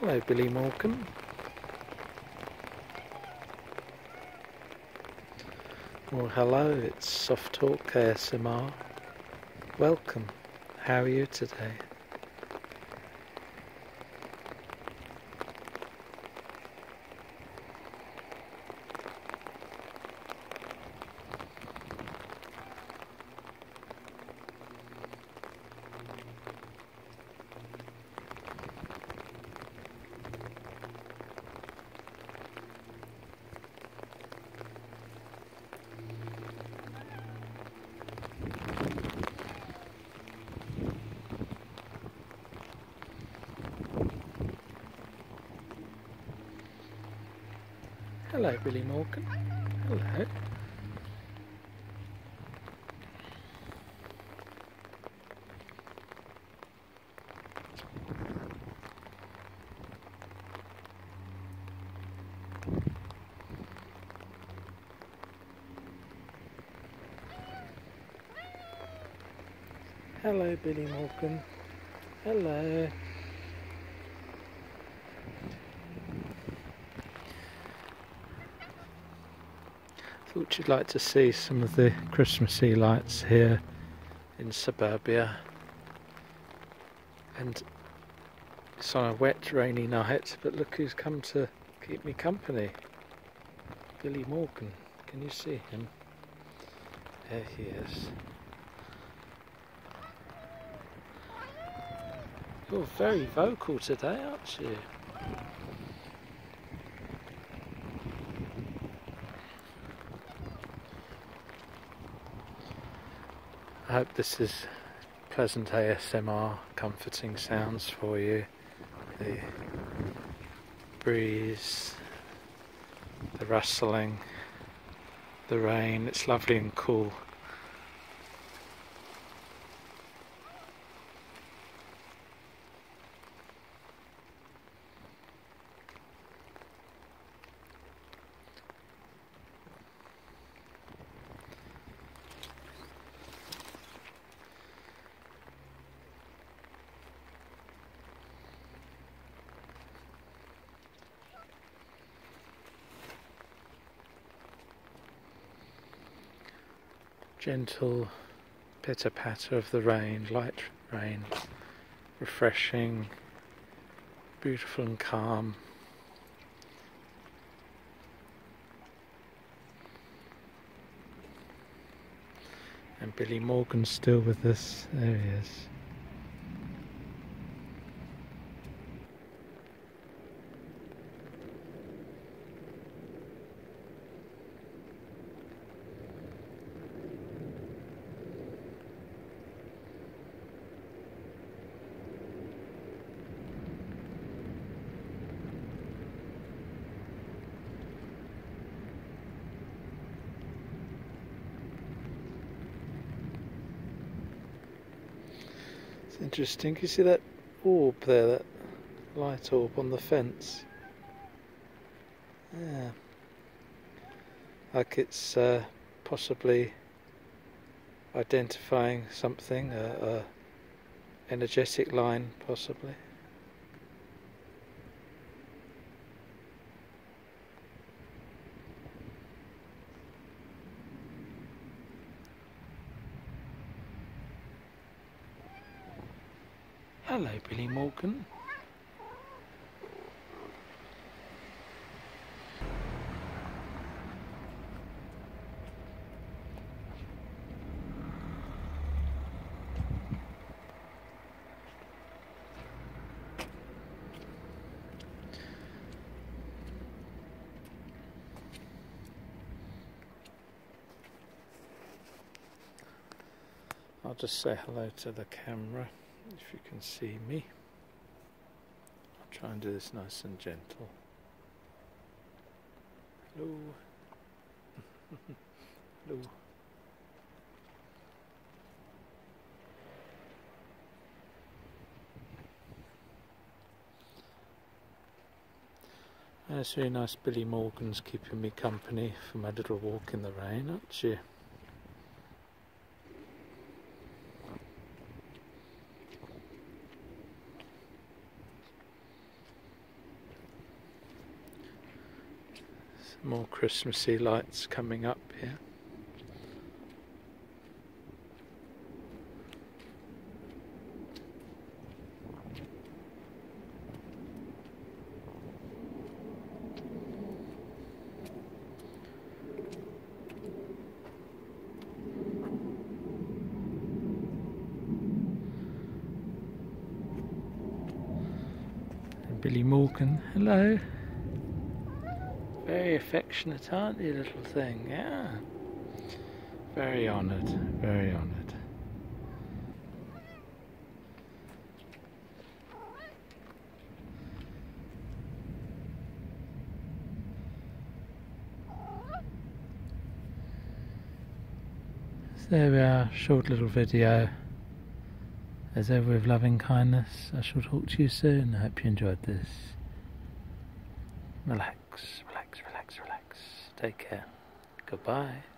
Hello, Billy Morgan. Well, hello, it's SoftTalk ASMR. Welcome. How are you today? Hello, Billy Morgan. Hello. Hello, Billy Morgan. Hello. Thought you'd like to see some of the Christmassy lights here in suburbia, and it's on a wet, rainy night, but look who's come to keep me company. Billy Morgan. Can you see him? There he is. You're very vocal today, aren't you? I hope this is pleasant ASMR, comforting sounds for you. The breeze, the rustling, the rain. It's lovely and cool. Gentle pitter-patter of the rain, light rain, refreshing, beautiful and calm. And Billy Morgan's still with us. There he is. It's interesting, you see that orb there, that light orb on the fence? Yeah. Like it's possibly identifying something, a energetic line possibly. Hello, Billy Morgan. I'll just say hello to the camera, if you can see me. I'll try and do this nice and gentle. Hello. Hello. It's really nice. Billy Morgan's keeping me company for my little walk in the rain, aren't you? Some more Christmassy lights coming up here. Billy Morgan, hello. Very affectionate, aren't you, little thing? Yeah. Very honoured, very honoured. So there we are, short little video. As ever, with loving kindness, I shall talk to you soon. I hope you enjoyed this. Relax, relax, relax, relax. Take care. Goodbye.